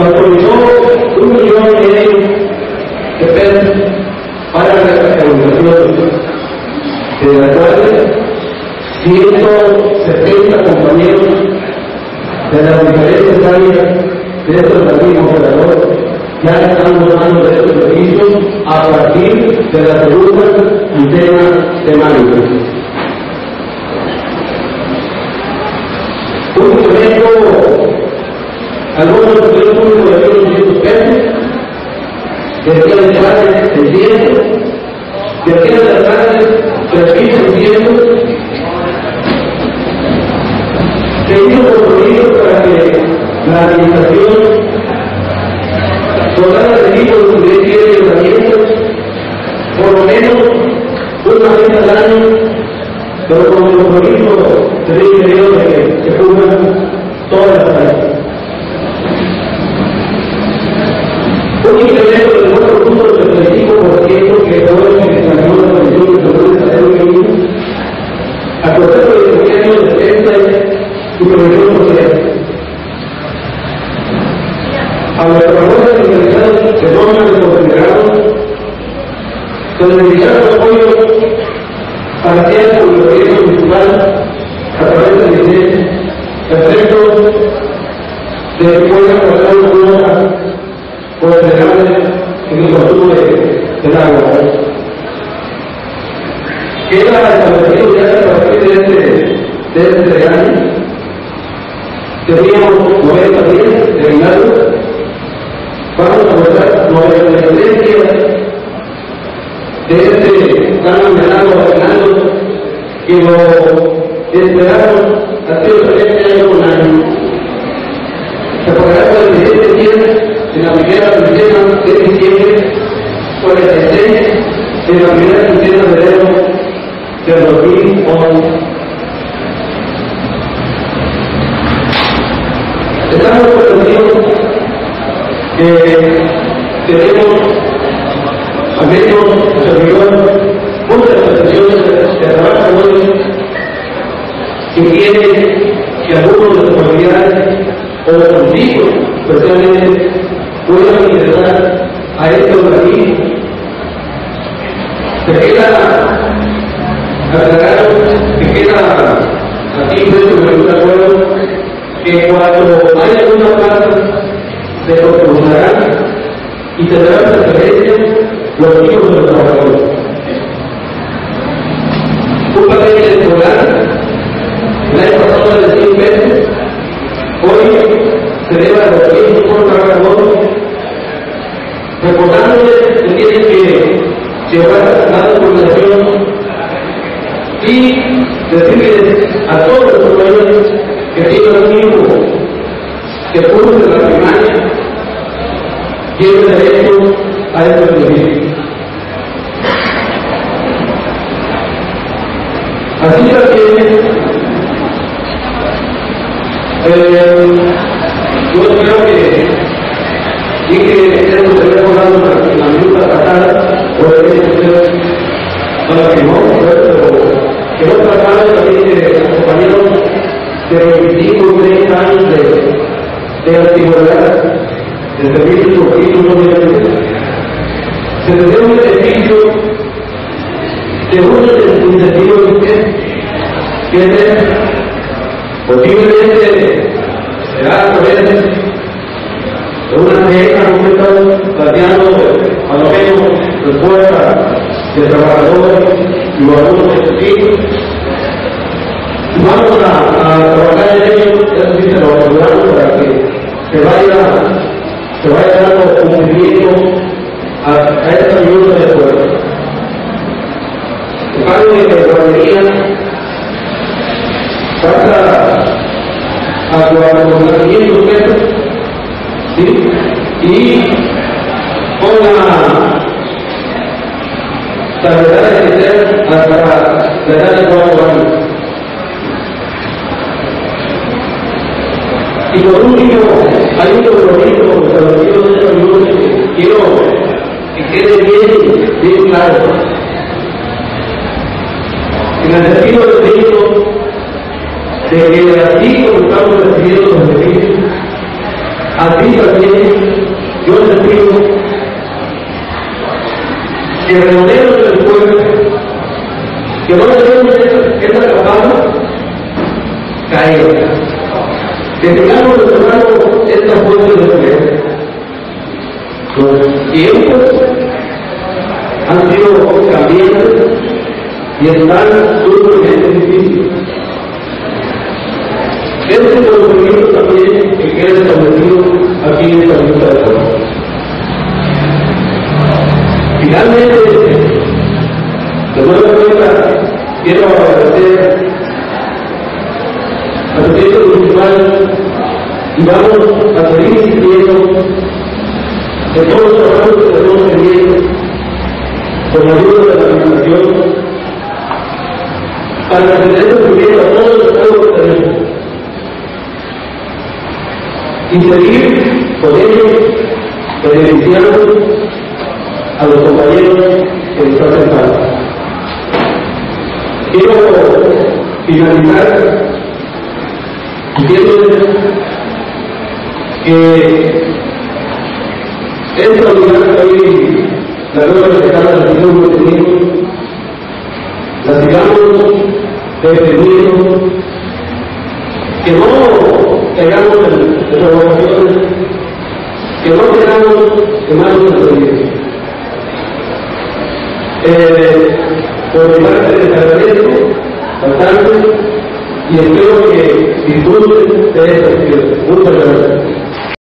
autorizó 1,5 millones de pesos para la rehabilitación, de las cuales 170 compañeros de las diferentes áreas de estos organismos operadores ya están donando de estos servicios a partir de la segunda quincena de mayo. Un incremento algunos estudios públicos de 1.200 pesos, de aquí a las clases 600, de aquí a las clases 3.600, se hizo compromiso para que la administración dotada de equipos de ayuntamientos, por lo menos una vez al año, pero con el compromiso de que se cubran todas las áreas. Un incremento del 4.75% que fue la administración de la Comisión de Salud de Salud Femenina, a concepto de gobierno de defensa y previsión social. A los trabajadores sindicales de normas de considerados, se les dedicaron apoyo parcial por el gobierno municipal a través de licencias, efectos de que puedan pasar una hora por el derrame en el consumo del agua. Queda establecido ya a partir de este año. Teníamos 90 días terminados. Vamos a votar 93 días de este plan de agua Fernando, que lo esperamos hace 3 años con año. Se pagará por el 17 días en la primera quincena de diciembre, 46 en la primera quincena de enero del 2011. Estamos convencidos que tenemos al menos servidor muchas asociaciones de trabajo que quieren que algunos de los familiares o de los hijos especialmente puedan ingresar a este organismo. Se queda aclarado, se queda aquí dentro de un acuerdo que cuando hay alguna plaza se proporcionarán y tendrán preferencia los hijos de los trabajadores. Un papel electoral, el año pasado de 100 pesos, hoy se eleva a 200 por trabajador, recordándoles que tienen que llevar la documentación y decirles a todos los compañeros que tienen un hijo que curse la primaria, tiene derecho a este beneficio. Así también, yo creo que dije que hemos recordado en la minuta pasada, por el que no la firmó, pero que no trataba también de los compañeros de 25 o 30 años de antigüedad, de servicio por título de se les dio un beneficio que uno de los incentivos que es posiblemente será a través de una teja, un método planteando a lo menos respuesta de trabajadores y algunos de sus hijos. Vamos a trabajar en ello, eso sí se lo aseguramos para que se vaya dando cumplimiento a esta ayuda de acuerdo. El pago de guardería pasa a 4.500 pesos, ¿sí? Y con la salvedad de que sea hasta la edad de 4 años. Y por último, hay un compromiso con los trabajadores de esta ayuda que quiero que quede bien claro. En el sentido de decirlo, de que así como estamos recibiendo los beneficios, así también yo les pido que redondeemos el pueblo, que no dejemos esta campana caer, que tengamos hermanos esta fuente de fe. Los tiempos han sido cambiantes y están sumamente difíciles. Este conocimiento también que queda establecido aquí en esta lista de cosas. Finalmente, de nueva cuenta, quiero agradecer al presidente municipal y vamos a seguir insistiendo de todos los trabajos que tenemos pendientes con la ayuda de la administración para que se den cumplimiento a todos los pueblos que tenemos y seguir con ellos beneficiando a los compañeros que nos hacen falta. Quiero finalizar diciéndoles que esta unidad que hoy la nueva secretaria de la Nación que tenemos, la sigamos defendiendo, que no caigamos en provocaciones, que no quedamos en manos de servicio. Por mi parte les agradezco bastante y espero que disfruten de esta actividad. Muchas gracias.